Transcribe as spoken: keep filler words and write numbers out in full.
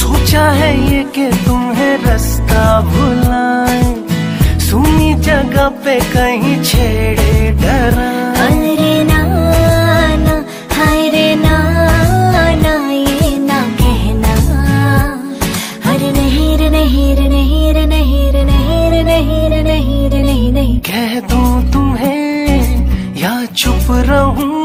सोचा है ये कि तुम्हें रास्ता भुलाए, सुनी जगह पे कहीं छेड़े डराए। अरे ना ना, हाय रे ना ना, ये ना कहना। अरे नहीं रे नहीं रे नहीं रे नहीं रे नहीं रे नहीं रे नहीं रे नहीं नहीं। कह दूं तुम्हें या चुप रहूं,